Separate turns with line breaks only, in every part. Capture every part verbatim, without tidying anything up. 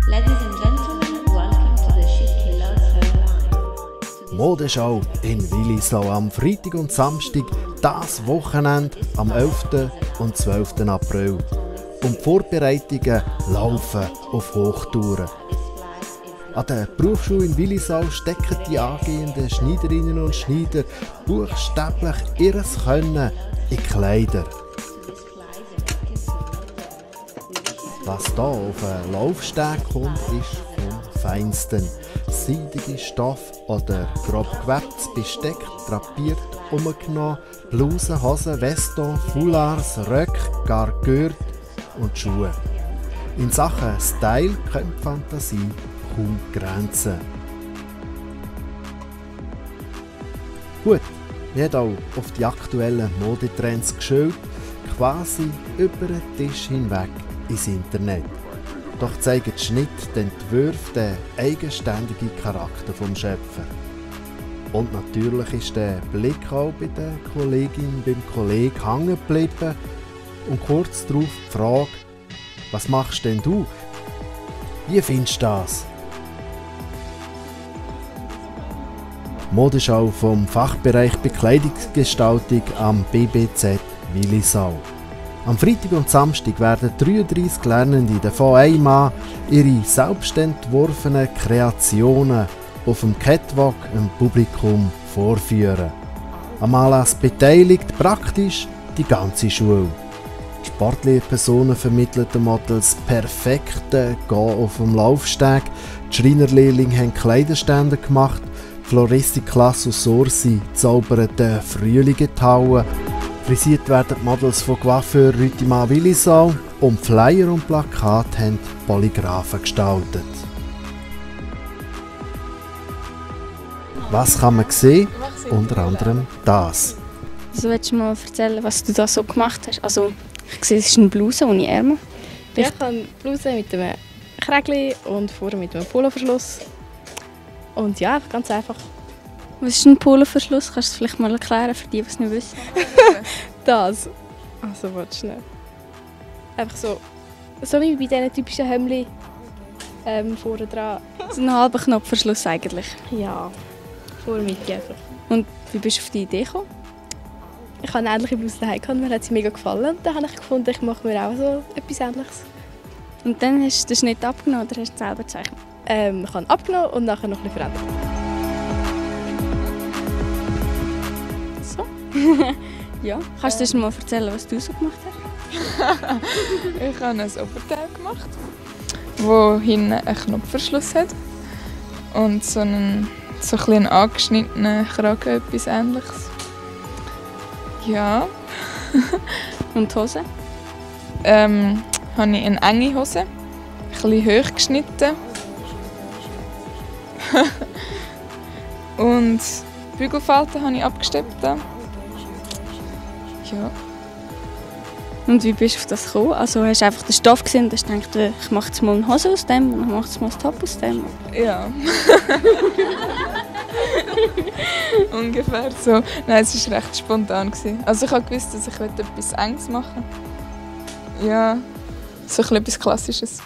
Ladies and gentlemen, welcome to the ship who loves her line.
Modeschau in Willisau am Freitag und Samstag, das Wochenende am elften und zwölften April. Und die Vorbereitungen laufen auf Hochtouren. An der Berufsschule in Willisau stecken die angehenden Schneiderinnen und Schneider buchstäblich ihres Können in Kleider. Was hier auf einen Laufsteg kommt, ist vom Feinsten. Seidige Stoff oder grob gewebtes Besteck, drapiert, umgenommen, Blusen, Hosen, Veston, Foulards, Röcke, gar Gürtel und Schuhe. In Sachen Style kennt die Fantasie kaum Grenzen. Gut, wir haben auch auf die aktuellen Modetrends geschaut, quasi über den Tisch hinweg ins Internet. Doch zeigen die Schnitt den Entwürfe den eigenständigen Charakter des Schöpfer. Und natürlich ist der Blick auch bei der Kollegin, beim Kollegen hängen geblieben und kurz darauf die Frage: Was machst denn du? Wie findest du das? Modeschau vom Fachbereich Bekleidungsgestaltung am B B Z Willisau. Am Freitag und Samstag werden dreiunddreissig Lernende davon einmal ihre selbst entworfenen Kreationen auf dem Catwalk im Publikum vorführen. Am Anlass beteiligt praktisch die ganze Schule. Die Sportlehrpersonen vermitteln den Models perfekte Gehen auf dem Laufsteg, die Schreinerlehrlinge haben Kleiderstände gemacht, die Floristikklasse aus Orsi zaubern den Frühling in die Halle. Frisiert werden die Models von Coiffeur Rütimann Willisau und Flyer und Plakate haben die Polygraphen gestaltet. Was kann man sehen? Unter anderem das.
Also willst du mal erzählen, was du da so gemacht hast? Also ich sehe, es ist eine Bluse ohne Ärmel.
Ja, ich habe eine Bluse mit einem Krägli und vorne mit einem Poloverschluss. Und ja, ganz einfach.
Was ist ein Poloverschluss? Kannst du es vielleicht mal erklären für die, die es nicht wissen?
Das. Also, warte schnell. Einfach so, so wie bei diesen typischen Hemdli ähm, vorne dran.
So ein halber Knopfverschluss eigentlich.
Ja, vorne mit einfach.
Und wie bist du auf die Idee gekommen?
Ich hatte eine ähnliche Bluse daheim gehabt, mir hat sie mega gefallen. Und dann habe ich gefunden, ich mache mir auch so etwas Ähnliches.
Und dann hast du den Schnitt abgenommen oder hast du es selber gezeichnet?
Ähm, ich habe abgenommen und nachher noch ein bisschen verändert.
So. Ja. Kannst du uns mal erzählen, was du so gemacht hast?
Ich habe ein Oberteil gemacht, das hinten einen Knopfverschluss hat und so einen, so ein einen angeschnittenen Kragen, etwas Ähnliches. Ja.
Und die Hose?
Ähm, habe ich eine enge Hose, ein bisschen hoch geschnitten. Und die Bügelfalten habe ich abgesteppt. Ja.
Und wie bist du auf das gekommen? Also hast du einfach den Stoff gesehen und hast gedacht, ich mache jetzt mal eine Hose aus dem und ich mache jetzt mal ein Top aus dem?
Ja. Ungefähr so. Nein, es war recht spontan. Also ich habe gewusst, dass ich etwas Enges machen will. Ja, so ein etwas Klassisches.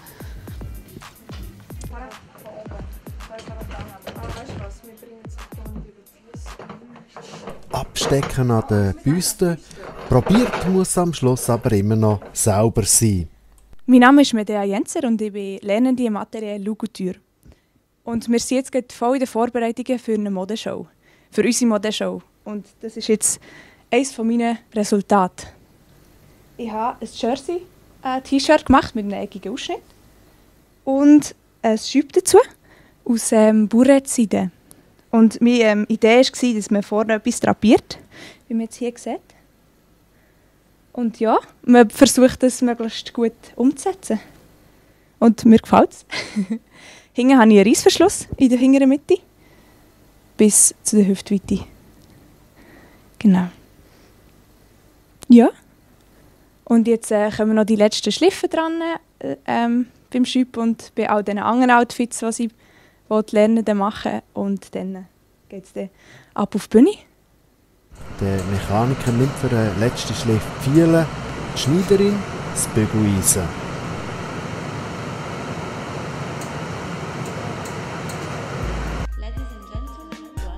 Abstecken an den Büsten. Probiert muss am Schluss aber immer noch sauber sein.
Mein Name ist Medea Jenzer und ich bin Lernende im Atelier Lougouture. Und wir sind jetzt gerade voll in den Vorbereitungen für eine Modeshow. Für unsere Modeshow. Und das ist jetzt eines meiner Resultate. Ich habe ein Jersey, ein T-Shirt gemacht mit einem eckigen Ausschnitt. Und ein Schüpp dazu aus ähm, Burette-Seide. Und meine ähm, Idee war, dass man vorne etwas drapiert, wie man jetzt hier sieht. Und ja, man versucht das möglichst gut umzusetzen. Und mir gefällt es. Hinten habe ich einen Reissverschluss in der hinteren Mitte. Bis zu der Hüftweite. Genau. Ja. Und jetzt äh, kommen noch die letzten Schliffen dran äh, ähm, beim Schüpp und bei all den anderen Outfits, die sie die Lernenden machen. Und dann geht es dann ab auf die Bühne.
Der Mechaniker nimmt für den letzten Schliff die Fiele, die Schneiderin das Bügeleisen.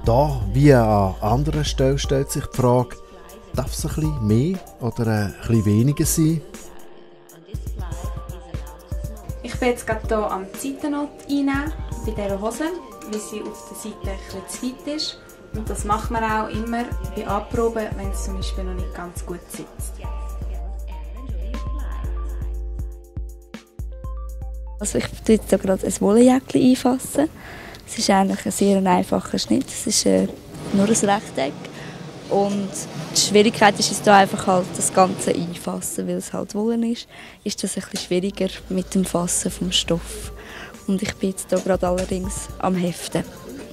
Da, wie an anderen Stellen, stellt sich die Frage, darf es ein bisschen mehr oder ein bisschen weniger sein?
Ich bin jetzt gerade hier am die Seitennot einnehmen, bei dieser Hose, weil sie auf der Seite ein bisschen zu weit ist. Und das macht man auch immer bei Anproben, wenn es zum Beispiel noch nicht ganz gut sitzt.
Also ich tue jetzt gerade ein Wollenjäckchen einfassen. Es ist eigentlich ein sehr einfacher Schnitt. Es ist äh, nur ein Rechteck. Und die Schwierigkeit ist jetzt da einfach halt das Ganze einfassen, weil es halt Wolle ist. Ist das ein bisschen schwieriger mit dem Fassen vom Stoff. Und ich bin jetzt hier gerade allerdings am Heften.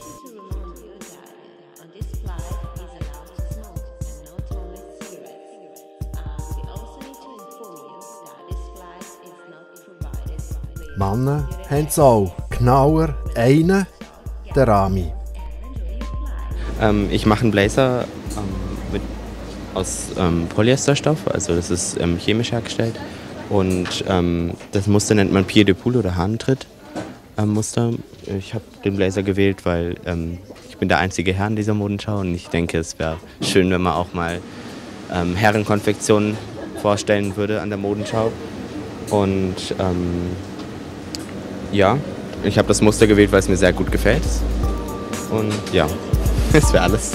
Männer haben es auch, genauer einen, der Rami.
Ähm, ich mache einen Blazer ähm, mit, aus ähm, Polyesterstoff, also das ist ähm, chemisch hergestellt. Und ähm, das Muster nennt man Pied de Poule oder Hahnentritt ähm, Muster. Ich habe den Blazer gewählt, weil ähm, ich bin der einzige Herr in dieser Modenschau und ich denke, es wäre schön, wenn man auch mal ähm, Herrenkonfektionen vorstellen würde an der Modenschau. Und ähm, ja, ich habe das Muster gewählt, weil es mir sehr gut gefällt. Und ja, das wäre alles.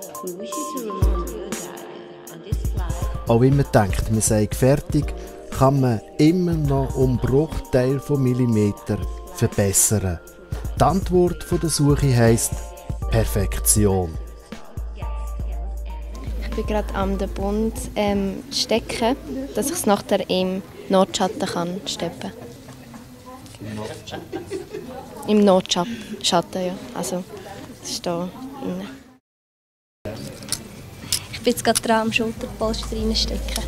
Auch wenn man denkt, man sei fertig, kann man immer noch um Bruchteil von Millimeter verbessern. Die Antwort von der Suche heisst Perfektion.
Ich bin gerade am den Bund ähm, stecken, dass ich es nachher im Notschatten kann steppen. Im Notschatten, ja. Also, das ist hier innen.
Ich bin jetzt gerade dran, am Schulterpolster reinstecken.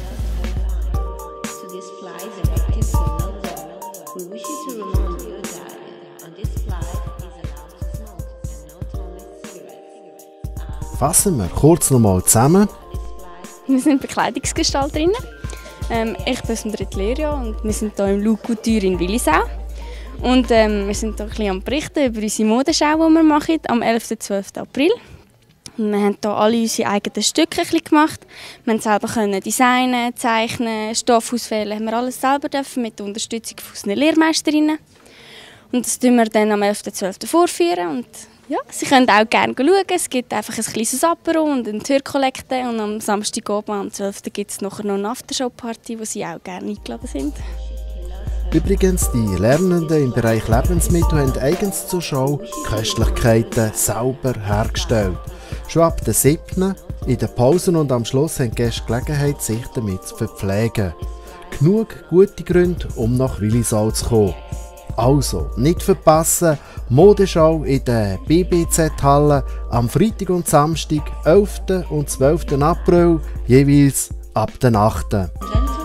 Fassen wir kurz nochmal zusammen.
Wir sind Bekleidungsgestalterinnen. Ähm, ich bin aus dem dritten Lehrjahr und wir sind hier im Lou Couture in Willisau. Und ähm, wir sind hier ein bisschen am berichten über unsere Modenschau, die wir machen, am elften und zwölften April. Und wir haben hier alle unsere eigenen Stücke ein bisschen gemacht. Wir haben selber können designen, zeichnen, Stoff auswählen, haben wir alles selber dürfen, mit der Unterstützung von unseren Lehrmeisterinnen. Und das tun wir dann am elften und zwölften vorführen. Und ja, Sie können auch gerne schauen. Es gibt einfach ein kleines Apero und eine Türkollekte. Und am Samstagabend, am zwölften gibt es nachher noch eine Aftershow-Party, wo Sie auch gerne eingeladen sind.
Übrigens, die Lernenden im Bereich Lebensmittel haben eigens zur Show Köstlichkeiten selber hergestellt. Schon ab der siebten in den Pausen und am Schluss haben die Gäste Gelegenheit, sich damit zu verpflegen. Genug gute Gründe, um nach Willisau zu kommen. Also, nicht verpassen, Modenschau in der B B Z-Halle am Freitag und Samstag, elften und zwölften April, jeweils ab der achten